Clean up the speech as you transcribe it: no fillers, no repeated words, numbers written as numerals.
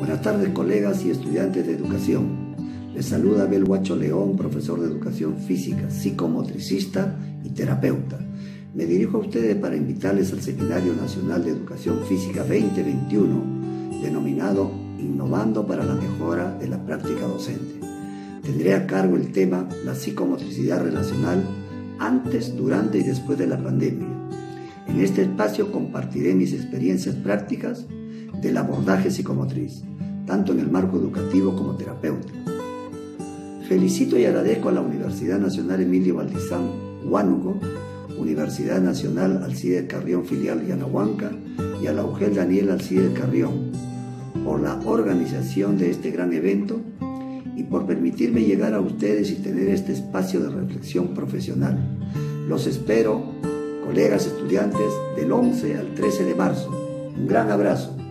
Buenas tardes, colegas y estudiantes de educación. Les saluda Abel Huacho León, profesor de educación física, psicomotricista y terapeuta. Me dirijo a ustedes para invitarles al Seminario Nacional de Educación Física 2021, denominado Innovando para la Mejora de la Práctica Docente. Tendré a cargo el tema la psicomotricidad relacional antes, durante y después de la pandemia. En este espacio compartiré mis experiencias prácticas del abordaje psicomotriz, tanto en el marco educativo como terapéutico. Felicito y agradezco a la Universidad Nacional Emilio Valdizán Huánuco, Universidad Nacional Alcides Carrión Filial Yanahuanca y a la UGEL Daniel Alcides Carrión por la organización de este gran evento y por permitirme llegar a ustedes y tener este espacio de reflexión profesional. Los espero, colegas estudiantes, del 11 al 13 de marzo. Un gran abrazo.